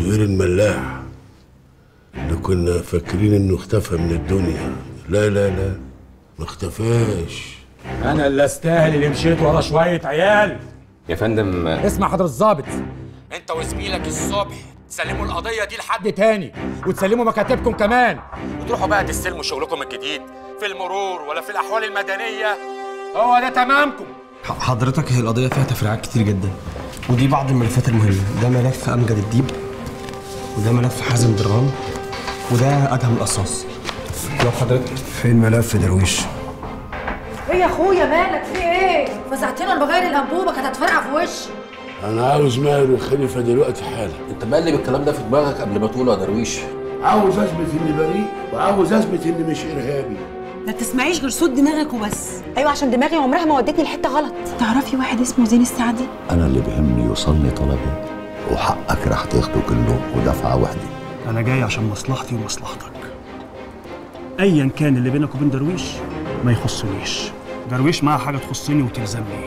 زهير الملاح اللي كنا فاكرين انه اختفى من الدنيا، لا لا لا، ما اختفاش. انا اللي استاهل اللي مشيت ورا شويه عيال. يا فندم اسمع حضرة الظابط، انت وزميلك الصبح تسلموا القضيه دي لحد تاني وتسلموا مكاتبكم كمان، وتروحوا بقى تستلموا شغلكم الجديد في المرور ولا في الاحوال المدنيه. هو ده تمامكم. حضرتك هي القضيه فيها تفريعات كتير جدا، ودي بعض الملفات المهمه. ده ملف امجد الديب، وده ملف حازم درغام، وده ادهم القصاص. لو حضرتك فين ملف درويش؟ ايه يا اخويا مالك في ايه؟ فزعتنا بغير الانبوبه كانت هتفرقع في وشي. انا عاوز ماهر وخليفه دلوقتي حالا. انت مقلب الكلام ده في دماغك قبل ما تقوله يا درويش. عاوز اثبت اني بريء وعاوز اثبت اني مش ارهابي. ما تسمعيش غير صوت دماغك وبس. ايوه عشان دماغي عمرها ما ودتني لحته غلط. تعرفي واحد اسمه زين السعدي؟ انا اللي بيهمني يوصلني طلبي، وحقك راح تاخده كله ودفعه واحده. انا جاي عشان مصلحتي ومصلحتك. ايا كان اللي بينك وبين درويش ما يخصنيش. درويش معاه حاجه تخصني وتلزمني.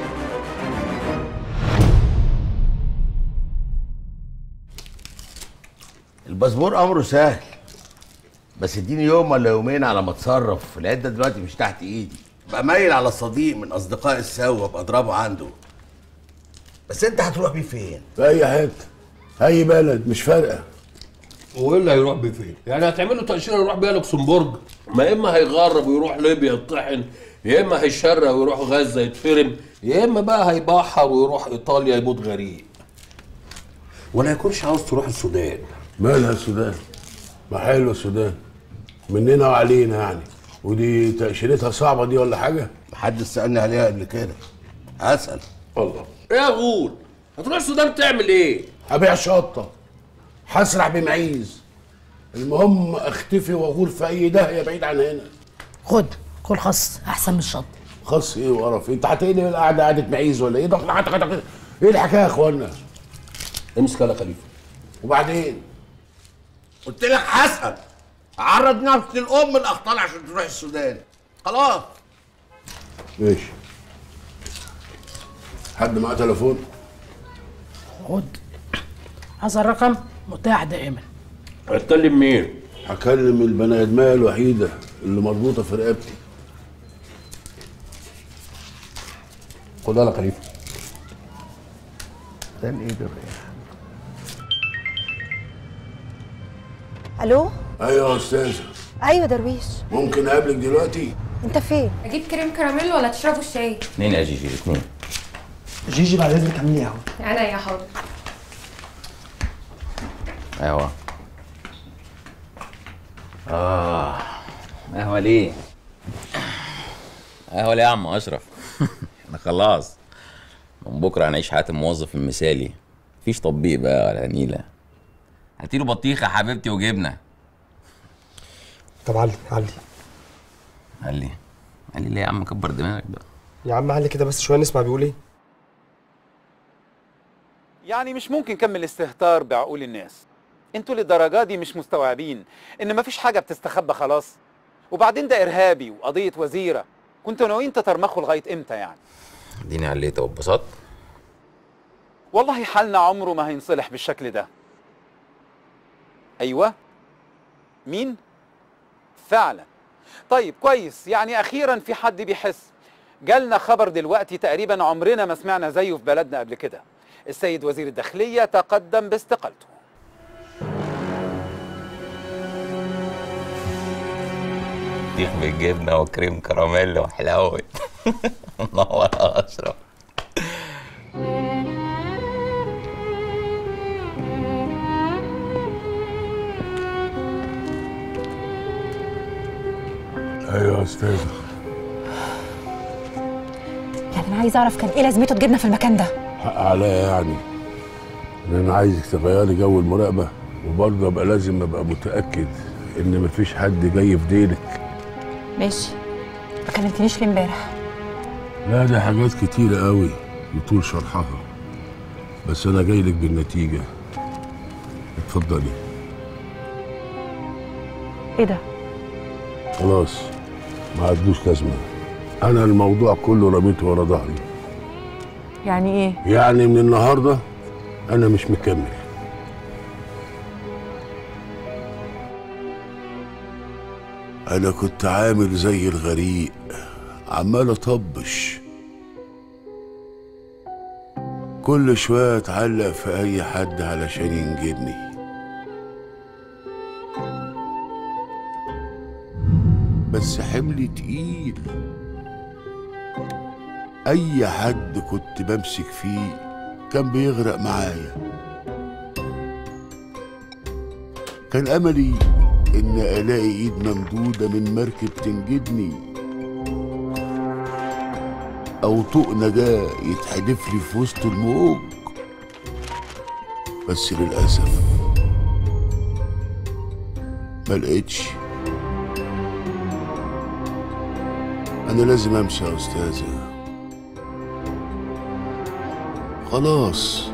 الباسبور امره سهل، بس اديني يوم ولا يومين على ما اتصرف. العده دلوقتي مش تحت ايدي. بقى مايل على صديق من اصدقاء السوا ابقى اضربه عنده. بس انت هتروح بيه فين؟ في اي حته، اي بلد، مش فارقه. وايه اللي هيروح بيه فين؟ يعني هتعمل له تاشيره يروح بيها لوكسمبورج؟ ما اما هيغرب ويروح ليبيا يطحن، يا اما هيشرق ويروح غزه يتفرم، يا اما بقى هيبحر ويروح ايطاليا يموت غريق. ولا يكونش عاوز تروح السودان؟ مالها السودان؟ ما حلوه السودان مننا وعلينا يعني، ودي تأشيرتها صعبه دي ولا حاجه؟ محدش سألني عليها قبل كده. هسأل. الله ايه يا غول؟ هتروح السودان تعمل ايه؟ ابيع شطه، هسرح بمعيز، المهم اختفي واغور في اي داهيه بعيد عن هنا. خد كل خص احسن من الشط. خص ايه وقرف؟ انت هتقلب القعده قعده معيز ولا ايه؟ ايه الحكايه يا اخوانا؟ امسك يا خليفه. وبعدين؟ قلت لك هسأل. عرض نفسي لأم الأخطال عشان تروح السودان. خلاص. ماشي. حد معاه تليفون؟ خد هذا الرقم متاح دائما. هتكلم مين؟ هكلم البني ادميه الوحيده اللي مربوطه في رقبتي. خدها يا خليفه. ده ايه ده؟ الو. ايوه يا استاذه. ايوه درويش. ممكن اقابلك دلوقتي؟ انت فين؟ اجيب كريم كراميل ولا تشربوا الشاي؟ 2 يا جيجي 2. جيجي بعد اذنك اعملي قهوه. انا يا حاضر. ايوه. قهوه ليه؟ قهوه ليه يا عم اشرف؟ احنا خلاص من بكره هنعيش حياه الموظف المثالي، مفيش تطبيق بقى ولا نيله. هاتيله بطيخه حبيبتي وجبنه. طب علي علي ليه يا عم؟ كبر دماغك بقى يا عم. علي كده بس شويه نسمع بيقول ايه. يعني مش ممكن كمل استهتار بعقول الناس. انتوا للدرجه دي مش مستوعبين ان مفيش حاجه بتستخبى خلاص؟ وبعدين ده ارهابي وقضيه وزيره، كنتوا ناويين تترمخوا لغايه امتى يعني؟ اديني عليت واتبسطت. والله حالنا عمره ما هينصلح بالشكل ده. ايوه. مين؟ فعلا. طيب كويس، يعني اخيرا في حد بيحس. جالنا خبر دلوقتي تقريبا عمرنا ما سمعنا زيه في بلدنا قبل كده. السيد وزير الداخلية تقدم باستقالته. بطيخ بالجبنه وكريم كراميل وحلاوه. نور يا اشرف. ايوه يا استاذه. يعني انا عايز اعرف كان ايه لازمته تجيبنا في المكان ده؟ حق عليا يعني ان انا عايزك تغيري جو المراقبه، وبرضه ابقى لازم ابقى متاكد ان مفيش حد جاي في ديلك. ماشي. ما كلمتنيش ليه امبارح؟ لا ده حاجات كتيره قوي يطول شرحها، بس انا جاي لك بالنتيجه. اتفضلي. ايه ده؟ خلاص ما عادلوش لازمه. انا الموضوع كله رميته ورا ظهري. يعني ايه؟ يعني من النهارده انا مش مكمل. انا كنت عامل زي الغريق عمال اطبش، كل شويه اتعلق في اي حد علشان ينجدني. بس حملي تقيل، اي حد كنت بمسك فيه كان بيغرق معايا. كان املي ان الاقي ايد ممدوده من مركب تنجدني، او طوق نجاه يتحدف لي في وسط الموج. بس للاسف ما لقيتش. انا لازم امشي يا استاذه، خلاص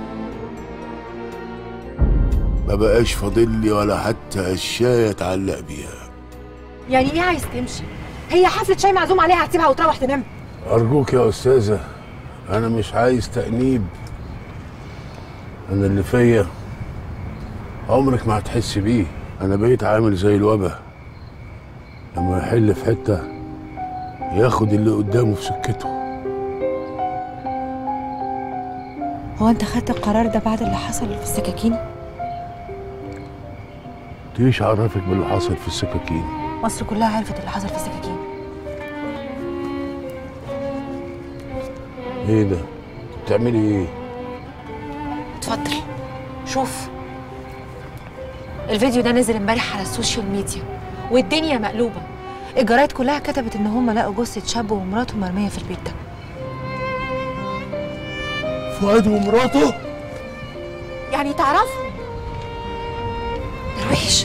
ما بقاش فاضل لي ولا حتى قشايه اتعلق بيها. يعني ايه عايز تمشي؟ هي حفله شاي معزوم عليها، هتسيبها وتروح تنام؟ ارجوك يا استاذه، انا مش عايز تأنيب. انا اللي فيا عمرك ما هتحس بيه. انا بقيت عامل زي الوبا، لما يحل في حته ياخد اللي قدامه في سكته. هو انت خدت القرار ده بعد اللي حصل في السكاكين؟ ايش عرفك باللي حصل في السكاكين؟ مصر كلها عرفت اللي حصل في السكاكين. ايه ده؟ بتعملي ايه؟ اتفضل شوف، الفيديو ده نزل امبارح على السوشيال ميديا والدنيا مقلوبه. الجرايد كلها كتبت ان هم لقوا جثه شاب ومراته مرميه في البيت ده. فؤاد ومراته؟ يعني تعرفوا؟ درويش،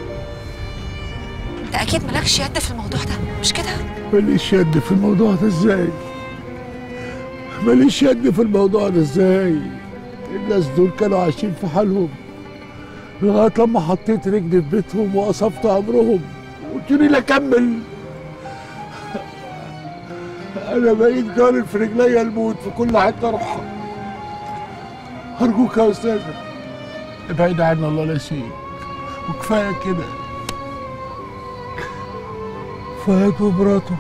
انت اكيد مالكش يد في الموضوع ده مش كده؟ ماليش يد في الموضوع ده ازاي؟ ماليش يد في الموضوع ده ازاي؟ الناس دول كانوا عايشين في حالهم لغايه لما حطيت رجلي في بيتهم وقصفت امرهم وقلت لي لا كمل. انا بقيت جاري في رجليا الموت في كل حته اروحها. ارجوك يا استاذه ابعد عنا الله لا يسيء، وكفايه كده. فؤاد ومراته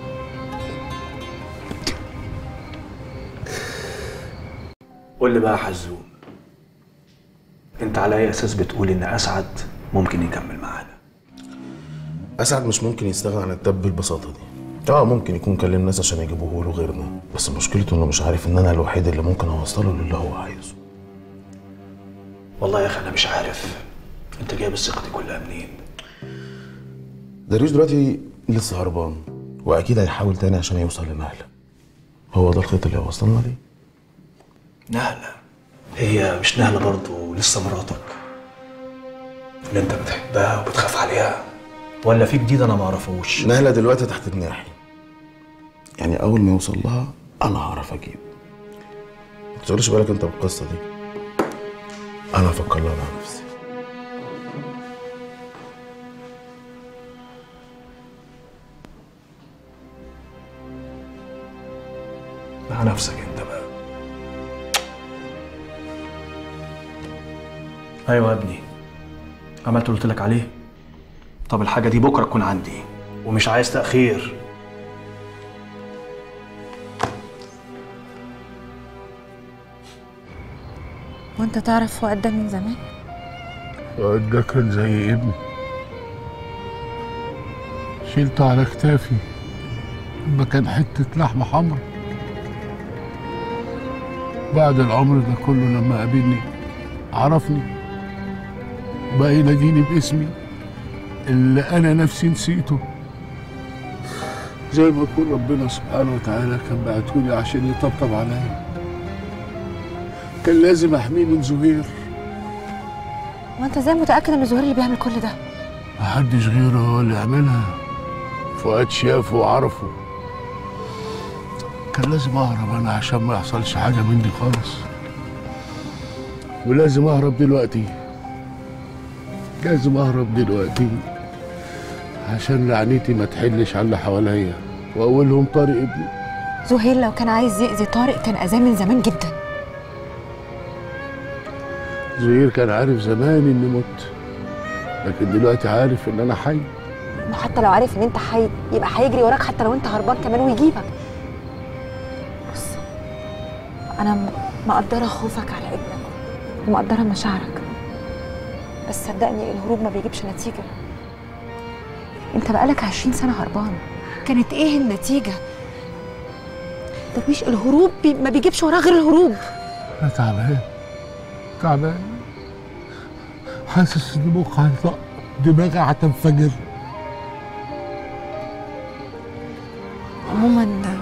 قول لي بقى يا حزوم، انت على اي اساس بتقول ان اسعد ممكن يكمل معانا؟ اسعد مش ممكن يستغنى عن التب بالبساطه دي. ممكن يكون كلم ناس عشان يجيبوه له غيرنا، بس مشكلته انه مش عارف ان انا الوحيد اللي ممكن اوصله للي هو عايزه. والله يا اخي انا مش عارف انت جايب الثقه دي كلها منين. درويش دلوقتي لسه هربان، واكيد هيحاول تاني عشان يوصل لنهله. هو ده الخيط اللي هيوصلنا ليه؟ نهله؟ هي مش نهله برضه لسه مراتك اللي انت بتحبها وبتخاف عليها، ولا في جديد انا ما اعرفوش؟ نهله دلوقتي تحت جناحي، يعني اول ما يوصل لها انا هعرف اجيب. ما تشغلش بالك انت بالقصه دي، انا هفكر لها مع نفسي. مع نفسك انت بقى. ايوه يا ابني، عملت اللي قلت لك عليه. طب الحاجه دي بكره تكون عندي ومش عايز تاخير. وانت تعرف فؤاد ده من زمان؟ فؤاد ده كان زي ابني، شيلته على كتافي لما كان حته لحمه حمرا. بعد العمر ده كله لما قابلني عرفني، بقى يناديني باسمي اللي انا نفسي نسيته، زي ما يكون ربنا سبحانه وتعالى كان بعتهولي عشان يطبطب عليا. كان لازم احميه من زهير. وانت ازاي متاكد ان زهير اللي بيعمل كل ده؟ محدش غيره هو اللي يعملها. فؤاد شافه وعرفه. كان لازم اهرب انا عشان ما يحصلش حاجه مني خالص، ولازم اهرب دلوقتي. لازم اهرب دلوقتي عشان لعنتي ما تحلش على اللي حواليا، واولهم طارق ابني. زهير لو كان عايز يأذي طارق كان أذاه من زمان جدا. زهير كان عارف زمان اني مت، لكن دلوقتي عارف ان انا حي. انه حتى لو عارف ان انت حي يبقى هيجري وراك حتى لو انت هربان كمان ويجيبك. بص انا مقدره خوفك على ابنك ومقدره مشاعرك، بس صدقني الهروب ما بيجيبش نتيجه. انت بقالك 20 سنه هربان، كانت ايه النتيجه؟ درويش الهروب ما بيجيبش وراه غير الهروب. انا تعبان حاسس ان مخي هيطق، دماغي هتنفجر. عموما انا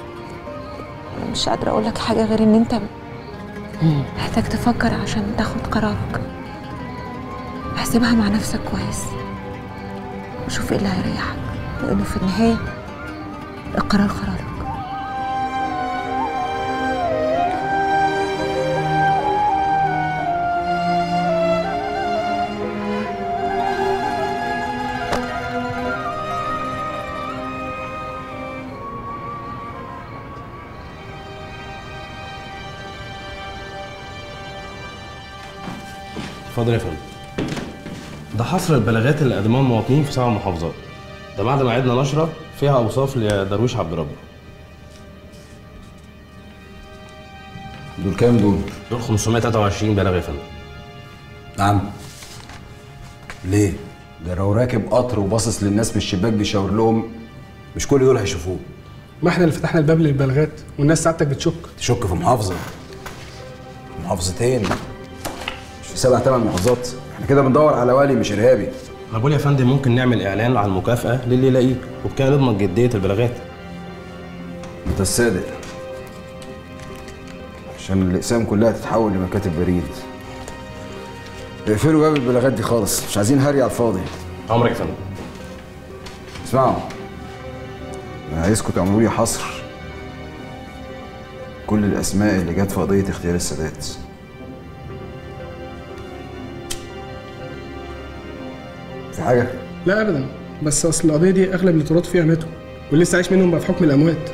مش قادره اقول لك حاجه غير ان انت محتاج تفكر عشان تاخد قرارك. احسبها مع نفسك كويس وشوف ايه اللي هيريحك، لانه في النهايه القرار قرارك. اتفضل يا فندم. ده حصر البلاغات اللي قدموها المواطنين في 7 محافظات. ده بعد ما عدنا نشرة فيها أوصاف لدرويش عبد ربه. دول كام دول؟ دول 523 بلاغ يا فندم. نعم. ليه؟ ده لو راكب قطر وباصص للناس من الشباك بيشاور لهم مش كل دول هيشوفوه. ما احنا اللي فتحنا الباب للبلاغات والناس ساعتك بتشك. تشك في محافظة؟ محافظتين؟ مش في 7 8 محافظات؟ احنا كده بندور على والي مش ارهابي. انا بقول يا فندم ممكن نعمل اعلان على المكافأة للي يلاقيه وبكده نضمن جدية البلاغات. انت الصادق. عشان الاقسام كلها تتحول لمكاتب بريد. اقفلوا باب البلاغات دي خالص، مش عايزين هري على الفاضي. امرك يا فندم. اسمعوا، انا عايزكم تعملوا لي حصر كل الاسماء اللي جت في قضيه اغتيال السادات. في حاجه؟ لا ابدا، بس اصل القضيه دي اغلب اللي اتورطوا فيها ماتوا واللي لسه عايش منهم بقى في حكم الاموات.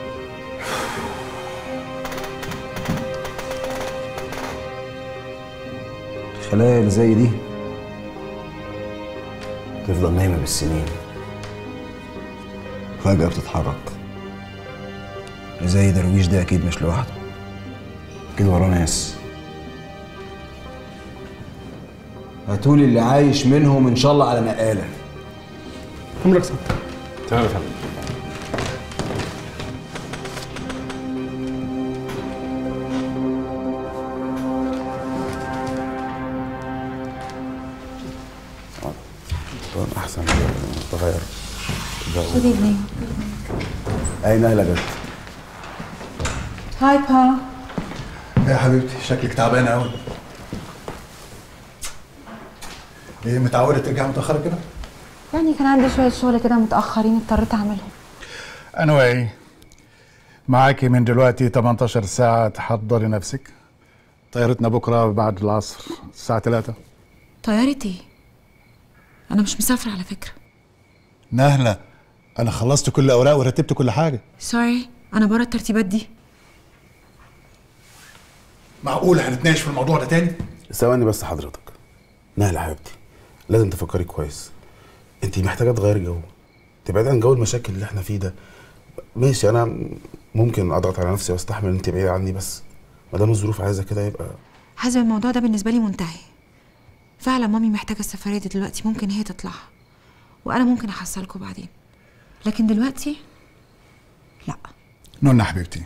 الخلايا اللي زي دي تفضل نايمه بالسنين، فجأة بتتحرك. اللي زي درويش ده اكيد مش لوحده، اكيد وراه ناس. هاتولي اللي عايش منهم ان شاء الله على نقاله. امرك صح. تمام يا فندم. احسن تغير. Good evening. اي نهله جت. هاي با. يا حبيبتي شكلك تعبانه قوي. ايه متعوده ترجع متاخر كده؟ يعني كان عندي شويه شغل كده متاخرين اضطريت اعملهم. anyway معاكي من دلوقتي 18 ساعه تحضري نفسك. طيارتنا بكره بعد العصر الساعه 3. طيارتي؟ انا مش مسافره على فكره. نهله انا خلصت كل الاوراق ورتبت كل حاجه. سوري انا بره الترتيبات دي. معقول هنتناقش في الموضوع ده تاني؟ ثواني بس حضرتك. نهله حبيبتي لازم تفكري كويس. انت محتاجه تغيري جو، تبعدي عن جو المشاكل اللي احنا فيه ده. ماشي انا ممكن اضغط على نفسي واستحمل ان انت بعيده عني، بس ما دام الظروف عايزه كده يبقى. حازم الموضوع ده بالنسبه لي منتهي. فعلا مامي محتاجه السفريه دي دلوقتي، ممكن هي تطلعها وانا ممكن احصلكوا بعدين، لكن دلوقتي لا. نونا حبيبتي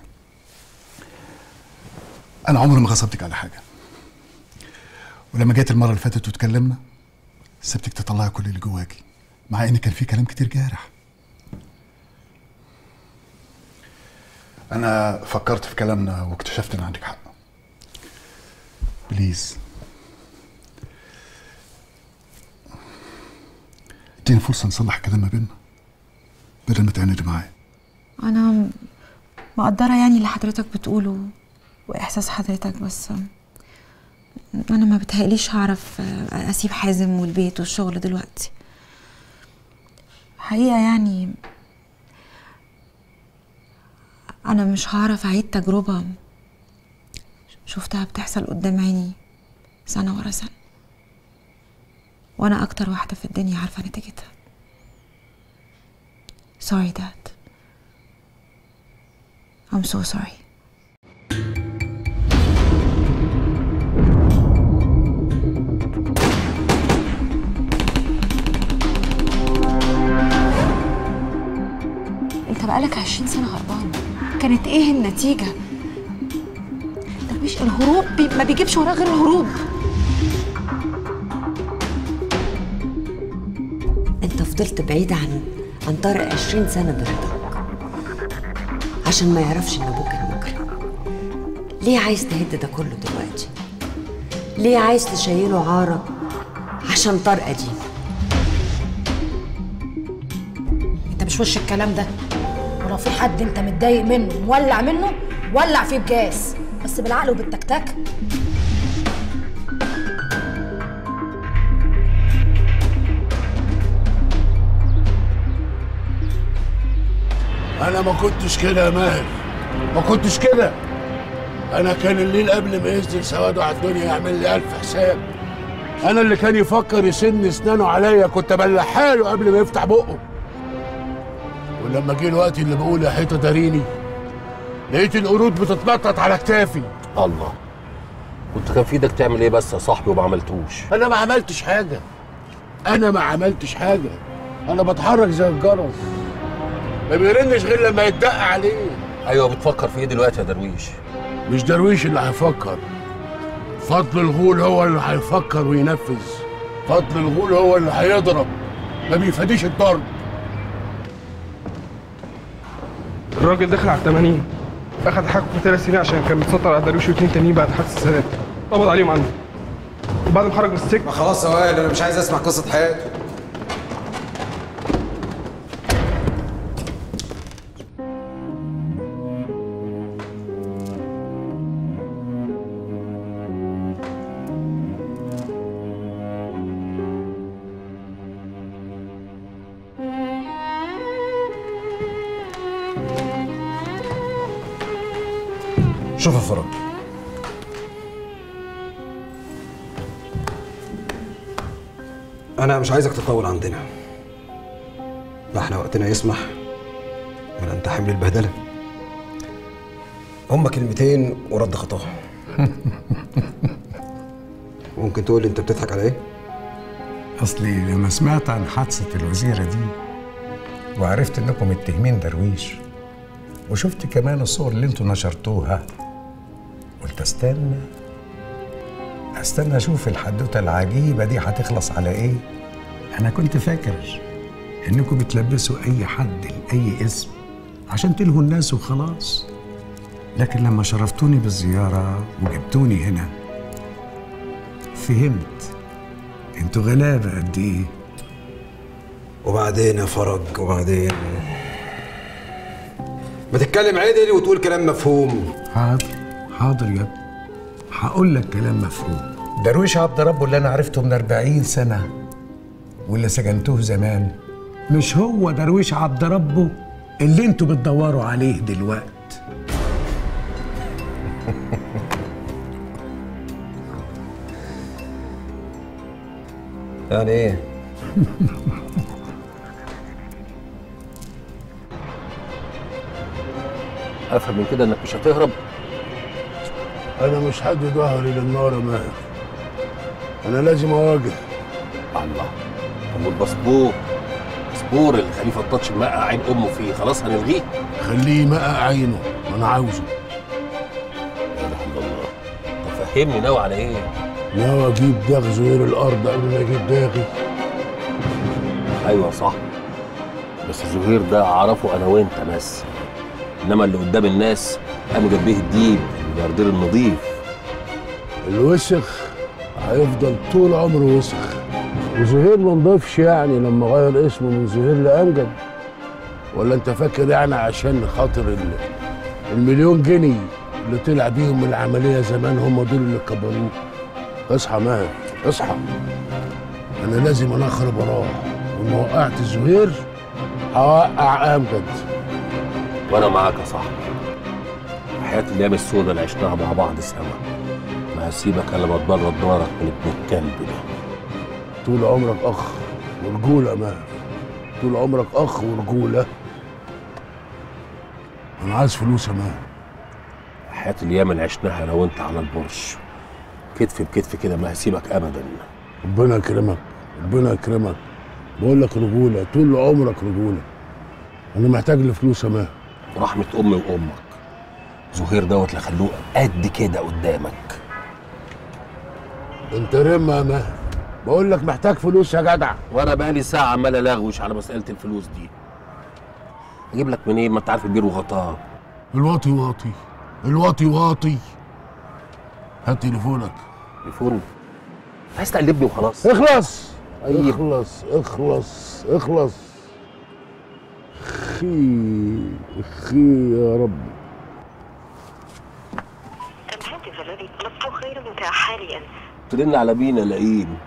انا عمري ما غصبتك على حاجه، ولما جيت المره اللي فاتت واتكلمنا سبتك تطلعي كل اللي جواكي، مع ان كان في كلام كتير جارح. انا فكرت في كلامنا واكتشفت ان عندك حق. بليز اديني فرصه نصلح الكلام ما بيننا بدل ما تعاندي معايا. انا مقدره يعني اللي حضرتك بتقوله واحساس حضرتك، بس انا ما بتهيأليش هعرف اسيب حازم والبيت والشغل دلوقتي حقيقه. يعني انا مش هعرف اعيد تجربه شفتها بتحصل قدام عيني سنه ورا سنه، وانا اكتر واحده في الدنيا عارفه نتيجتها. Sorry, Dad. I'm so sorry. انت بقالك 20 سنة هربان، كانت ايه النتيجة؟ درويش الهروب ما بيجيبش وراه غير الهروب. انت فضلت بعيد عن طارق 20 سنة برضاك عشان ما يعرفش ان ابوك كان مجرم. ليه عايز تهد ده كله دلوقتي؟ ليه عايز تشيله عارة عشان طارقة دي؟ انت مش وش الكلام ده، ولو في حد انت متضايق منه مولع منه ولع فيه بجاز، بس بالعقل وبالتكتك. انا ما كنتش كده يا ماهر، ما كنتش كده. انا كان الليل قبل ما ينزل سواده على الدنيا يعمل لي 1000 حساب. انا اللي كان يفكر يسن اسنانه عليا كنت بلحها له قبل ما يفتح بقه. ولما جه الوقت اللي بقول يا حيطه داريني، لقيت القرود بتتنطط على كتافي. الله، كنت كان في ايدك تعمل ايه بس يا صاحبي وما عملتوش؟ انا ما عملتش حاجه، انا ما عملتش حاجه، انا بتحرك زي الجرس، ما بيرنش غير لما يتدق عليه. ايوه، بتفكر في ايه دلوقتي يا درويش؟ مش درويش اللي هيفكر، فضل الغول هو اللي هيفكر وينفذ. فضل الغول هو اللي هيضرب، ما بيفاديش الضرب. الراجل دخل على 80، اخد حقه في 3 سنين عشان كان بيتستر على درويش و2 تانيين بعد حادثه السادات، قبض عليهم عنده. وبعد ما خرج من السجن ما خلاص يا وائل، انا مش عايز اسمع قصه حياته. شوف يا فرج، انا مش عايزك تطول عندنا، لا احنا وقتنا يسمح ولا انت حمل البهدله. هما كلمتين ورد خطاهم. ممكن تقول لي انت بتضحك على ايه؟ اصلي لما سمعت عن حادثه الوزيره دي وعرفت انكم متهمين درويش، وشفت كمان الصور اللي انتوا نشرتوها، قلت استنى اشوف الحدوته العجيبه دي هتخلص على ايه. انا كنت فاكر انكم بتلبسوا اي حد لاي اسم عشان تلهوا الناس وخلاص، لكن لما شرفتوني بالزياره وجبتوني هنا فهمت انتوا غلابه قد ايه. وبعدين يا فرج، وبعدين ما تتكلم عدل وتقول كلام مفهوم. حاضر يا ابني، هقول لك كلام مفهوم. درويش عبد ربه اللي انا عرفته من 40 سنه واللي سجنتوه زمان مش هو درويش عبد ربه اللي انتوا بتدوروا عليه دلوقتي. يعني ايه؟ افهم من كده انك مش هتهرب؟ انا مش حد ظهري للنار يا ماهر، انا لازم اواجه. الله، طب والباسبور اللي خليفه التاتش مقع عين امه فيه خلاص هنلغيه؟ خليه مقع عينه، انا عاوزه. لا اله الا الله. طب فهمني، ناوي على ايه؟ ناوي اجيب داغ زهير الارض قبل ما اجيب داغي. ايوه صح، بس زهير ده اعرفه انا وانت بس، انما اللي قدام الناس امجد بيه الديب الملياردير النظيف. الوسخ هيفضل طول عمره وسخ، وزهير ما نضيفش يعني لما غير اسمه من زهير لامجد. ولا انت فاكر يعني عشان خاطر المليون جنيه اللي طلع بيهم من العمليه زمان هم دول اللي كبروه؟ اصحى ماهر، اصحى. انا لازم انخرب وراه، وما وقعت زهير هوقع امجد. وانا معاك يا صاحبي، حياه الايام السوداء اللي عشناها مع بعض سوا، ما هسيبك الا ما تبرد نارك من ابن الكلب ده. طول عمرك اخ ورجوله يا ماهر، طول عمرك اخ ورجوله، انا عايز فلوس يا مان. حياة الايام اللي عشناها انا وانت على البرش كتف بكتف كده ما هسيبك ابدا. ربنا يكرمك، ربنا يكرمك. بقول لك رجوله، طول عمرك رجوله. انا محتاج لفلوس يا مان. رحمة امي وامك زهير دوت لا خلوه قد كده قدامك. انت رمى يا مان. بقول لك محتاج فلوس يا جدع. وانا بقالي ساعة عمال الاغوش على مسألة الفلوس دي. اجيب لك منين؟ ما انت عارف البير وغطاه. الواطي واطي، الواطي واطي. هات تليفونك. تليفون؟ عايز تقلبني وخلاص. اخلص اخلص اخلص اخلص. اخي يا رب. الهاتف الذي طلبته غير متاح حاليا. ترن على مين يا لئيم؟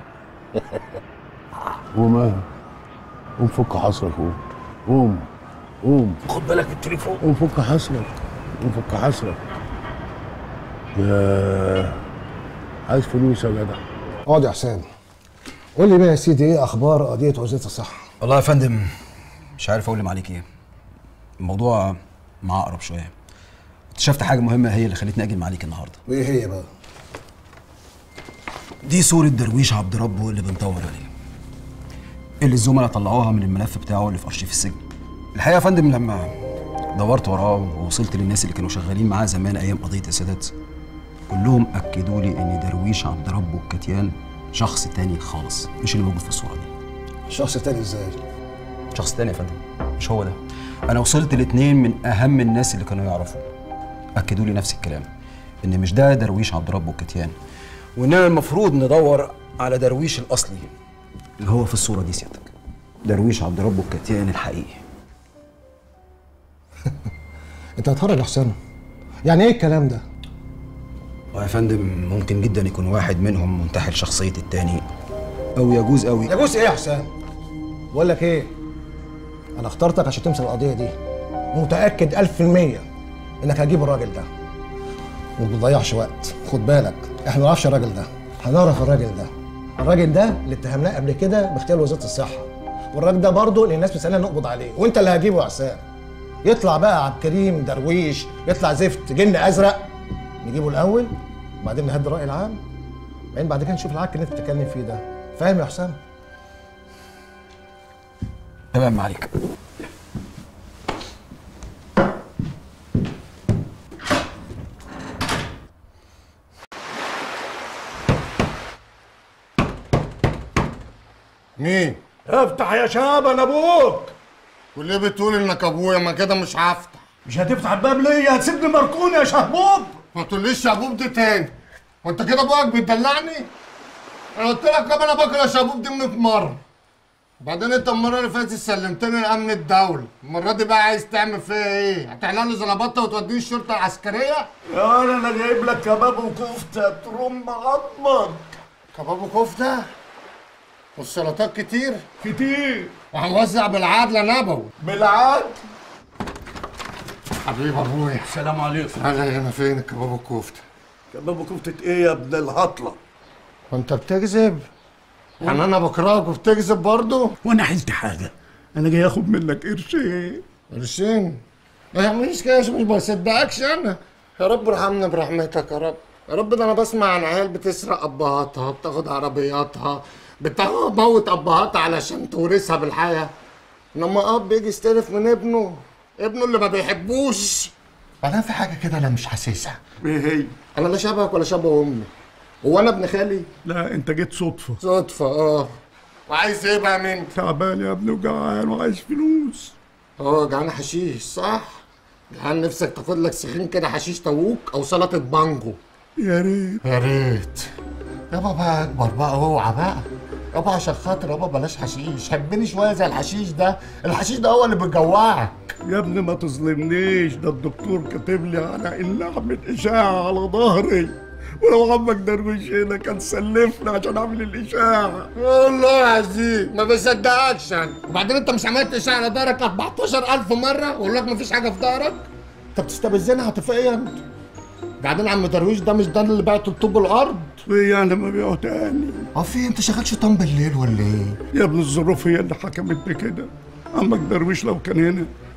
وما قوم فك حصرك. قوم قوم خد بالك من التليفون. قوم فك حصرك، قوم فك حصرك. يا عايز فلوس يا جدع. اقعد يا حسام. قول لي بقى يا سيدي ايه اخبار قضيه وزاره الصحه؟ والله يا فندم مش عارف اقول عليك ايه. الموضوع معقرب شويه. اكتشفت حاجه مهمه هي اللي خلتني اجي معاك النهارده. وايه هي بقى؟ دي صوره درويش عبد ربه اللي بندور عليه، اللي الزملاء طلعوها من الملف بتاعه اللي في ارشيف السجن. الحقيقه يا فندم لما دورت وراه ووصلت للناس اللي كانوا شغالين معاه زمان ايام قضيه السادات، كلهم اكدوا لي ان درويش عبد ربه الكتيان شخص تاني خالص، مش اللي موجود في الصوره دي. شخص تاني ازاي؟ شخص تاني يا فندم، مش هو ده. انا وصلت لاتنين من اهم الناس اللي كانوا يعرفوا اكدوا لي نفس الكلام، ان مش ده درويش عبد ربه الكتيان، واننا المفروض ندور على درويش الاصلي اللي هو في الصوره دي سيادتك، درويش عبد ربه الكتيان الحقيقي. انت هتهرج يا حسام؟ يعني ايه الكلام ده؟ يا فندم ممكن جدا يكون واحد منهم منتحل شخصيه التاني، او يجوز قوي. يجوز ايه يا حسام؟ بقول لك ايه، انا اخترتك عشان تمسك القضيه دي، متاكد 1000% انك هتجيب الراجل ده، وما تضيعش وقت. خد بالك احنا ما نعرفش الراجل ده، هنعرف الراجل ده. الراجل ده اللي اتهمناه قبل كده باغتيال وزاره الصحه، والراجل ده برضه اللي الناس مستنيه نقبض عليه، وانت اللي هتجيبه يا حسام. يطلع بقى عبد الكريم درويش، يطلع زفت جن ازرق، نجيبه الاول وبعدين نهدي الراي العام، بعد كده نشوف العك اللي انت بتتكلم فيه ده. فاهم يا حسام؟ تمام عليك. مين؟ افتح يا شاب، انا ابوك. وليه بتقول انك ابويا؟ ما كده مش هفتح. مش هتفتح الباب ليا، هتسيبني مركون يا شهبوب. ما تقوليش شهبوب دي تاني. وانت كده ابوك بتدلعني؟ انا قلت لك كمان انا باكل يا شهبوب دي 100 مره. وبعدين انت المره اللي فاتت سلمتني لامن الدوله، المره دي بقى عايز تعمل فيا ايه؟ هتعلن لي زلبطه وتوديني الشرطه العسكريه؟ يا انا جايب لك كباب وكفته ترم عظمك. كباب وكفته؟ والسلطات كتير؟ كتير. وهنوزع بالعدل يا نبوي. بالعدل؟ حبيب ابويا. السلام عليكم. انا فين الكباب والكفته؟ كباب وكفته ايه يا ابن الهطله؟ وانت بتكذب؟ يعني انا بكرهك وبتكذب برضه؟ وانا حلت حاجه؟ انا جاي اخد منك قرشين. قرشين؟ ما تعمليش كده عشان مش بصدقكش انا. يا رب ارحمنا برحمتك يا رب. يا رب ده انا بسمع عن عيال بتسرق ابهاتها، بتاخد عربياتها، بتموت ابهاتها علشان تورثها بالحياه. انما اب يجي يستلف من ابنه اللي ما بيحبوش. بعدين في حاجه كده انا مش حاسسها. ايه هي؟ انا لا شبهك ولا شبه امي. هو انا ابن خالي؟ لا انت جيت صدفه. صدفه اه. وعايز ايه بقى مني؟ تعبان يا ابني وجعان وعايز فلوس. جعان حشيش صح؟ جعان نفسك تاخد لك سخين كده حشيش طاووق او سلطه بانجو. يا ريت. يا ريت. يابا بقى اكبر بقى اوعى بقى. يابا عشان خاطر يابا بلاش حشيش، حبني شويه زي الحشيش ده، الحشيش ده هو اللي بيجوعك. يا ابني ما تظلمنيش، ده الدكتور كاتب لي على ان اعمل اشاعه على ظهري، ولو عمك درويش هنا كان سلفني عشان اعمل الاشاعه. والله العظيم ما بصدقكش انا. وبعدين انت مش عملت اشاعه على ظهرك 14000 مره واقول لك مفيش حاجه في ظهرك؟ انت بتستفزني عاطفيا انت. بعدين عم درويش ده مش ده اللي بعت الطوب الارض؟ ايه يعني ما بيعه تاني؟ في انت شغال شيطان بالليل ولا ايه؟ يا ابن الظروف هي اللي حكمت بكده. عمك درويش لو كان هنا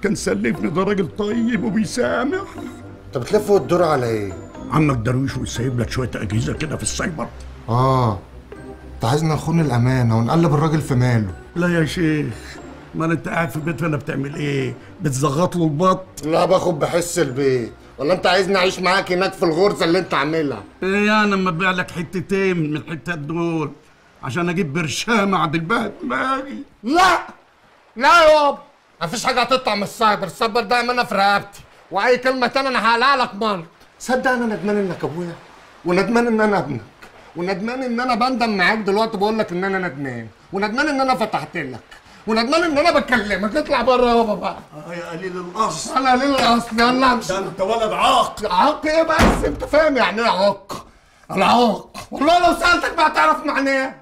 كان سلفني، ده راجل طيب وبيسامح. انت بتلف وتدور على ايه؟ عمك درويش وسايب لك شويه اجهزه كده في السايبر. انت عايزنا نخون الامانه ونقلب الراجل في ماله. لا يا شيخ، ما انت قاعد في البيت فانا بتعمل ايه؟ بتزغط له البط؟ لا باخد بحس البيت. ولا انت عايزني اعيش معاك هناك في الغرزه اللي انت عاملها؟ ايه يعني اما ابيع لك حتتين من الحتات دول عشان اجيب برشامه عدل دماغي؟ لا لا يابا، مفيش حاجه هتطلع من السايبر ده امانه في رقبتي، واي كلمه تانية انا هقلع لك مرة. صدق انا ندمان انك ابويا، وندمان ان انا ابنك، وندمان ان انا بندم معاك دلوقتي بقول لك ان انا ندمان، وندمان ان انا فتحت لك، وندمان ان انا بكلمك. اطلع بره يابا بقى. يا قليل الاصل. انا قليل الاصل، يلا امشي. ده انت ولد عاق. عاق ايه بس؟ انت فاهم يعني ايه عاق؟ العاق والله لو سالتك بقى تعرف معناه.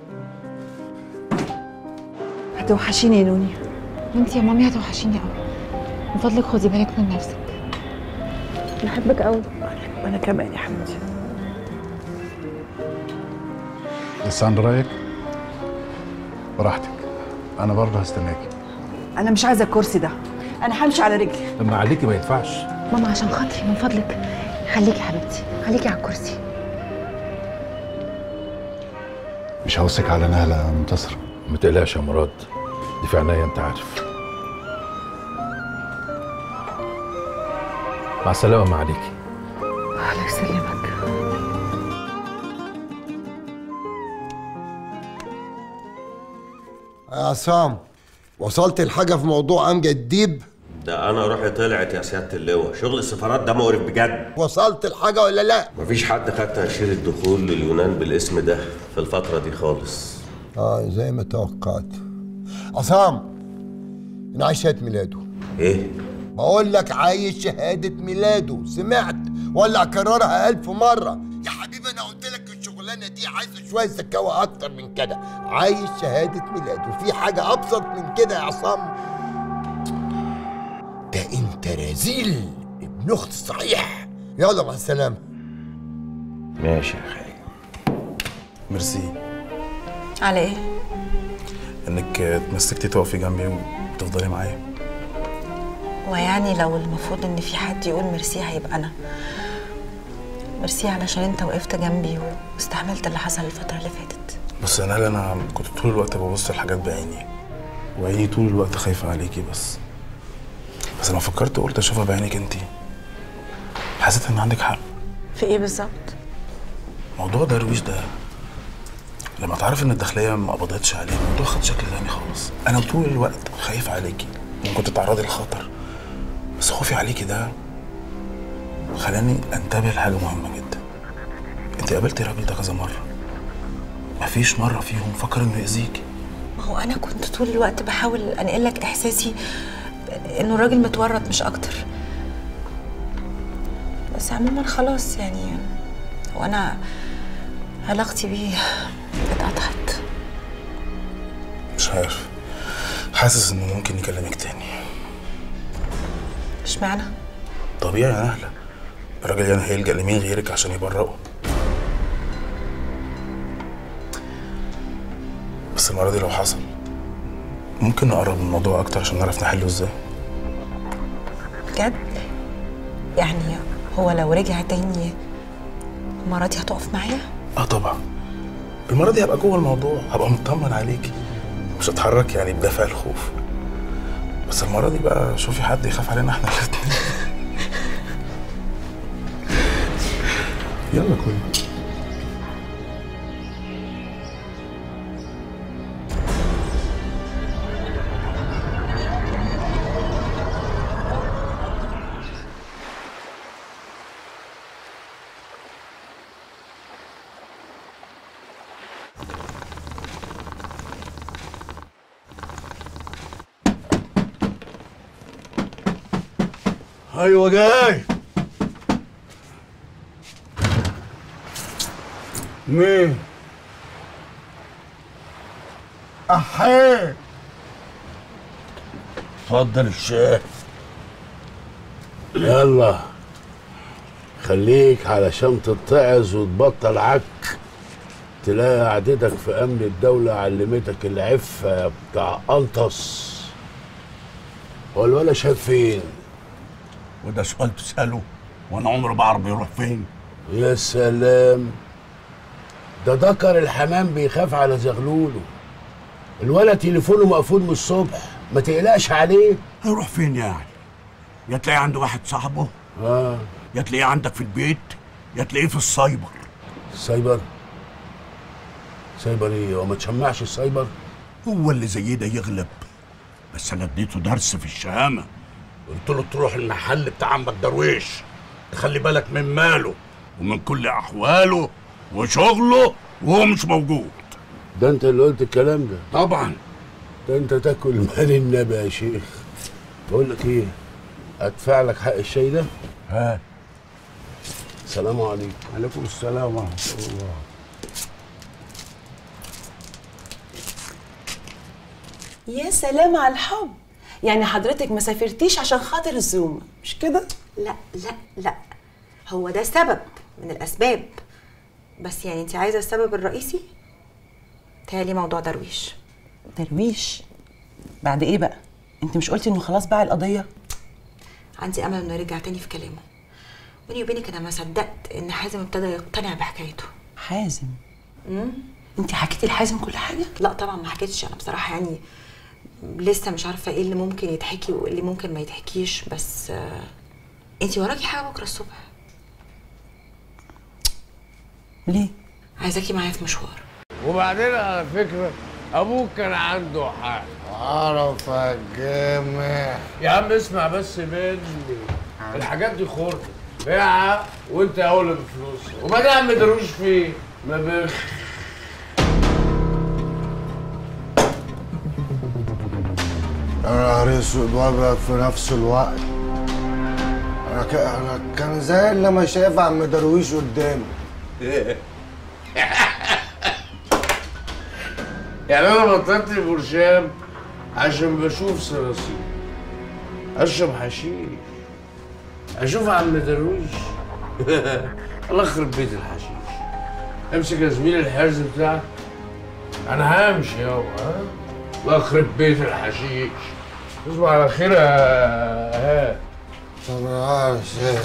هتوحشيني يا نوني. وانت يا مامي هتوحشيني قوي. من فضلك خدي بالك من نفسك. بحبك قوي. وانا كمان يا حبيبتي. لسه عند رايك؟ براحتك، انا برضه هستناكي. انا مش عايزه الكرسي ده، انا همشي على رجلي. لما عليكي ما ينفعش. ماما عشان خاطري من فضلك خليكي يا حبيبتي، خليكي على الكرسي. مش هوصيك على نهله يا منتصر. ما تقلقش يا مراد، دي في عينيا انت عارف. مع السلامه ما عليكي. الله يسلمك. يا عصام، وصلت الحاجه في موضوع امجد ديب؟ ده انا روحي طلعت يا سياده اللواء، شغل السفارات ده مقرف بجد. وصلت الحاجه ولا لا؟ مفيش حد خد تاشيره دخول لليونان بالاسم ده في الفتره دي خالص. زي ما توقعت. عصام، انا عايز شهاده ميلاده. ايه؟ بقول لك عايز شهاده ميلاده، سمعت ولا اكررها 1000 مره؟ يا حبيبي انا قلت لك الشغلانه دي عايزه شويه ذكاوه اكتر من كده. عايز شهاده ميلاده، في حاجه ابسط من كده يا عصام؟ ده انت رزيل ابن اخت صحيح. يلا مع السلامه. ماشي يا خالي. ميرسي. على ايه؟ انك اتمسكتي تقفي جنبي وتفضلي معايا. ويعني لو المفروض ان في حد يقول ميرسي هيبقى انا. ميرسي علشان انت وقفت جنبي واستحملت اللي حصل الفتره اللي فاتت. بس انا كنت طول الوقت ببص الحاجات بعيني، وعيني طول الوقت خايفه عليكي. بس لما فكرت قلت اشوفها بعينك انتي، حسيت ان عندك حق. في ايه بالظبط؟ موضوع درويش ده لما تعرف ان الداخليه ما قبضتش عليه الموضوع خد شكل تاني خالص. انا طول الوقت خايف عليكي، ممكن تتعرضي لخطر، بس خوفي عليكي ده خلاني انتبه لحاجه مهمه جدا. انت قابلتي الراجل ده كذا مره، مفيش مره فيهم فكر انه يأذيكي. ما هو انا كنت طول الوقت بحاول انقلك احساسي انه الراجل متورط مش اكتر، بس عموما خلاص يعني. وانا علاقتي بيه اتقطعت. مش عارف، حاسس انه ممكن يكلمك تاني. اشمعنى؟ طبيعي يا نهله، الراجل يعني هيلجأ لمين غيرك عشان يبرئه؟ بس المره دي لو حصل ممكن نقرب من الموضوع اكتر عشان نعرف نحله ازاي. بجد؟ يعني هو لو رجع تاني المره دي هتقف معايا؟ طبعا. المره دي هبقى جوه الموضوع، هبقى مطمن عليكي، مش هتحرك يعني بدافع الخوف. بس المره دي بقى شوفي حد يخاف علينا احنا الاتنين. يلا كل ايوه جاي. مين؟ احيه. اتفضل الشاي. يلا خليك علشان تتعظ وتبطل عك. تلاقي قعدتك في امن الدولة علمتك العفة يا بتاع قنطس. هو الولد شاف فين؟ وده سؤال تساله وانا عمري بعرف بيروح فين. يا سلام، ده دكر الحمام بيخاف على زغلوله. الولد تليفونه مقفول من الصبح، ما تقلقش عليه. هيروح فين يعني؟ يا تلاقيه عند واحد صاحبه، يا تلاقيه عندك في البيت، يا تلاقيه في السايبر. السايبر؟ سايبر ايه؟ هو ما تشمعش السايبر؟ هو اللي زي ده يغلب، بس انا اديته درس في الشهامه. قلت له تروح المحل بتاع عمك درويش، تخلي بالك من ماله ومن كل احواله وشغله وهو مش موجود. ده انت اللي قلت الكلام ده؟ طبعا. ده انت تاكل مال النبي يا شيخ. بقول لك ايه، ادفع لك حق الشاي ده؟ ها. السلام عليكم. عليكم السلام ورحمه الله. يا سلام على الحب. يعني حضرتك ما سافرتيش عشان خاطر الزوم، مش كده؟ لا لا لا، هو ده سبب من الاسباب، بس يعني انت عايزه السبب الرئيسي؟ تهيألي موضوع درويش. درويش؟ بعد ايه بقى؟ انت مش قلتي انه خلاص باع القضيه؟ عندي امل انه يرجع تاني في كلامه. بيني وبينك انا ما صدقت ان حازم ابتدى يقتنع بحكايته. حازم؟ انت حكيتي لحازم كل حاجه؟ لا طبعا ما حكيتش، انا بصراحه يعني لسه مش عارفه ايه اللي ممكن يتحكي وايه اللي ممكن ما يتحكيش، بس انت وراكي حاجه بكره الصبح. ليه؟ عايزاكي معايا في مشوار. وبعدين على فكره ابوك كان عنده حق. اعرف الجامع. يا عم اسمع بس مني، الحاجات دي خرده بيعها وانت اولى بفلوسها. وبعدين يا عم درويش فيه ما بخ. يا نهار اسود وابيض في نفس الوقت. انا كان زي اللي ما شايف عم درويش قدامي. يعني انا بطلت البرشام عشان بشوف صراصير، اشرب حشيش، اشوف عم درويش. الله يخرب بيت الحشيش. امسك يا زميلي الحرز بتاعك، انا همشي يابا. الله يخرب بيت الحشيش. تصبح على خير يا انا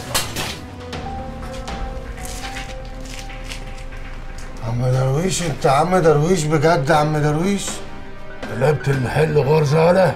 عم درويش. انت عم درويش بجد؟ عم درويش قلبت المحل غرزه ولا؟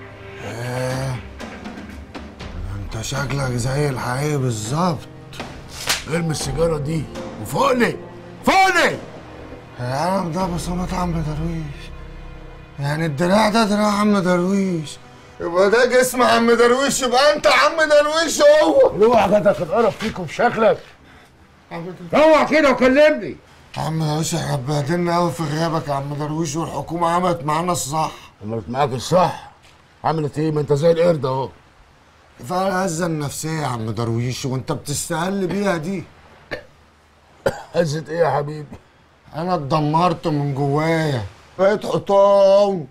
انت شكلك زي الحقيقي بالظبط. ارمي السيجاره دي وفوقني فوقني. العالم ده بصمات عم درويش. يعني الدراع ده دراع عم درويش، يبقى ده جسم عم درويش، يبقى انت عم درويش هو. روح كده تتقرف فيكم بشكلك. روح كده وكلمني. عم درويش احنا اتبهدلنا قوي في غيابك يا عم درويش، والحكومه عملت معانا الصح. عملت معاك الصح؟ عملت ايه؟ ما انت زي القرد اهو. كفايه الهزه النفسيه يا عم درويش وانت بتستهل بيها دي. هزه ايه يا حبيبي؟ انا اتدمرت من جوايا، بقيت حطام.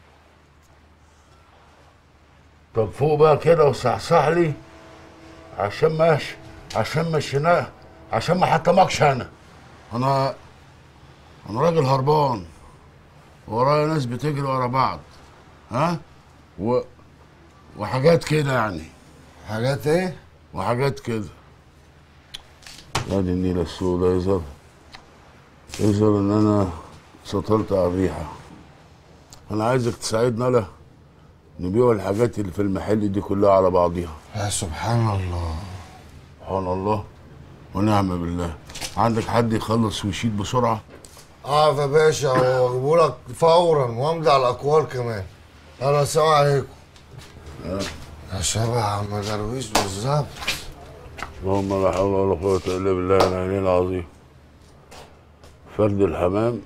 طب فوق بقى كده وصحصح لي عشان مشيناه، عشان ما حطمكش. انا راجل هربان، ورايا ناس بتجري ورا بعض، ها؟ وحاجات كده يعني. حاجات ايه؟ وحاجات كده. يا دي النيله السوداء، يظهر ان انا سطرت على الريحه. انا عايزك تساعدنا لا نبيع الحاجات اللي في المحل دي كلها على بعضيها. يا سبحان الله. سبحان الله ونعم بالله. عندك حد يخلص ويشيل بسرعه؟ يا باشا، واجيبهولك فورا وامضي على الاقوال كمان. يلا السلام عليكم. يا شبه عم درويش بالظبط. اللهم لا حول ولا قوه الا بالله العلي العظيم. فرد الحمام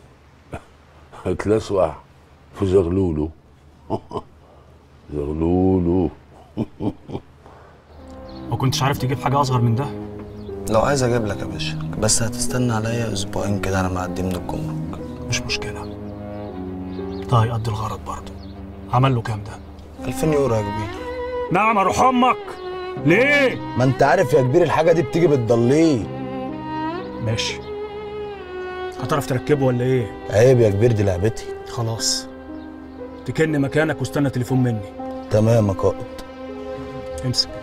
اتلسوع في زغلوله. زغلوله. ما كنتش عارف تجيب حاجه اصغر من ده؟ لو عايز اجيب لك يا باشا، بس هتستنى عليا اسبوعين كده انا معدي من الجمرك. مش مشكله، ده هيقضي الغرض برضه. عمل له كام ده؟ 2000 يورو يا كبير. نعم اروح امك. ليه؟ ما انت عارف يا كبير الحاجه دي بتيجي بالضليل. ماشي، هتعرف تركبه ولا ايه؟ عيب يا كبير، دي لعبتي. خلاص، تكن مكانك واستنى تليفون مني. تمام يا قائد. امسك.